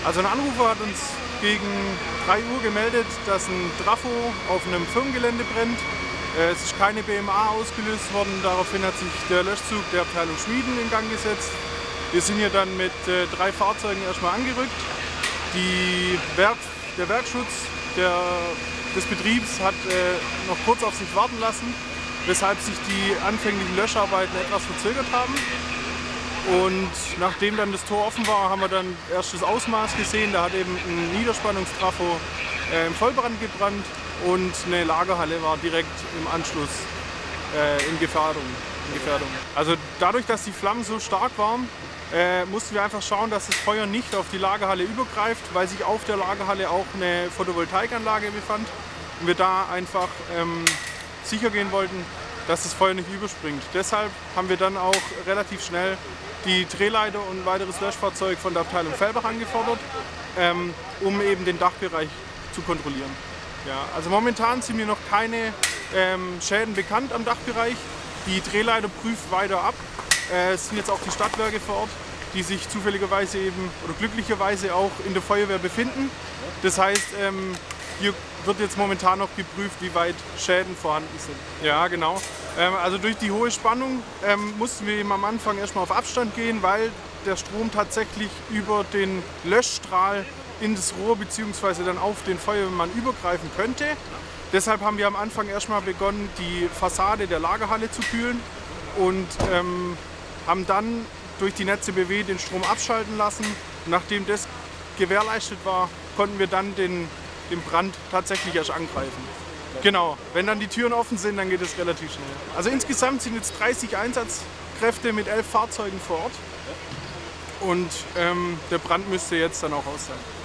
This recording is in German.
Also ein Anrufer hat uns gegen 3 Uhr gemeldet, dass ein Trafo auf einem Firmengelände brennt. Es ist keine BMA ausgelöst worden, daraufhin hat sich der Löschzug der Abteilung Schmieden in Gang gesetzt. Wir sind hier dann mit 3 Fahrzeugen erstmal angerückt. Der Werkschutz des Betriebs hat noch kurz auf sich warten lassen, weshalb sich die anfänglichen Löscharbeiten etwas verzögert haben. Und nachdem dann das Tor offen war, haben wir dann erst das Ausmaß gesehen. Da hat eben ein Niederspannungstrafo im Vollbrand gebrannt und eine Lagerhalle war direkt im Anschluss in Gefährdung. Also dadurch, dass die Flammen so stark waren, mussten wir einfach schauen, dass das Feuer nicht auf die Lagerhalle übergreift, weil sich auf der Lagerhalle auch eine Photovoltaikanlage befand und wir da einfach sicher gehen wollten, dass das Feuer nicht überspringt. Deshalb haben wir dann auch relativ schnell die Drehleiter und ein weiteres Löschfahrzeug von der Abteilung Fellbach angefordert, um eben den Dachbereich zu kontrollieren. Ja, also momentan sind mir noch keine Schäden bekannt am Dachbereich. Die Drehleiter prüft weiter ab. Es sind jetzt auch die Stadtwerke vor Ort, die sich zufälligerweise eben oder glücklicherweise auch in der Feuerwehr befinden. Das heißt, hier wird jetzt momentan noch geprüft, wie weit Schäden vorhanden sind. Ja, genau. Also durch die hohe Spannung mussten wir eben am Anfang erstmal auf Abstand gehen, weil der Strom tatsächlich über den Löschstrahl in das Rohr bzw. dann auf den Feuerwehrmann übergreifen könnte. Deshalb haben wir am Anfang erstmal begonnen, die Fassade der Lagerhalle zu kühlen und haben dann durch die Netze BW den Strom abschalten lassen. Nachdem das gewährleistet war, konnten wir dann den Brand tatsächlich erst angreifen. Genau, wenn dann die Türen offen sind, dann geht es relativ schnell. Also insgesamt sind jetzt 30 Einsatzkräfte mit 11 Fahrzeugen vor Ort und der Brand müsste jetzt dann auch aus sein.